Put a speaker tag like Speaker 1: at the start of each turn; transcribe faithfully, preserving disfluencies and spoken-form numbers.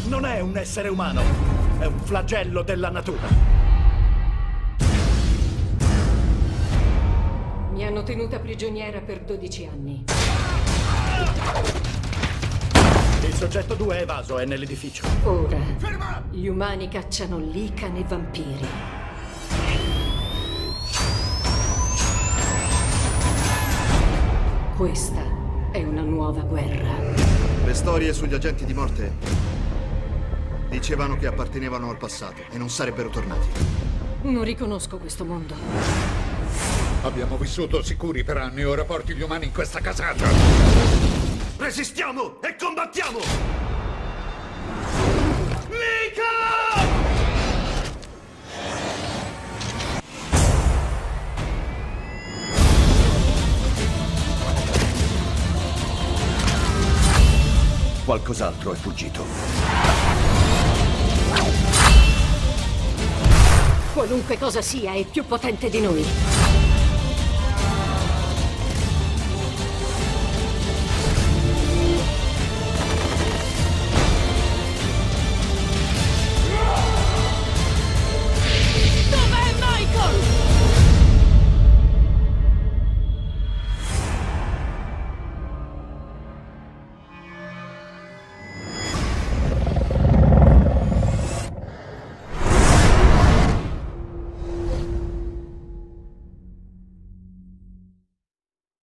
Speaker 1: Non è un essere umano, è un flagello della natura.
Speaker 2: Mi hanno tenuta prigioniera per dodici anni.
Speaker 1: Il soggetto due è evaso, è nell'edificio.
Speaker 2: Ora,
Speaker 1: Ferma!
Speaker 2: gli umani cacciano Lycan e vampiri. Questa è una nuova guerra.
Speaker 3: Le storie sugli agenti di morte dicevano che appartenevano al passato e non sarebbero tornati.
Speaker 2: Non riconosco questo mondo.
Speaker 4: Abbiamo vissuto sicuri per anni, ora porti gli umani in questa casata.
Speaker 1: Resistiamo e combattiamo! Lycan! Qualcos'altro è fuggito.
Speaker 2: Qualunque cosa sia è più potente di noi.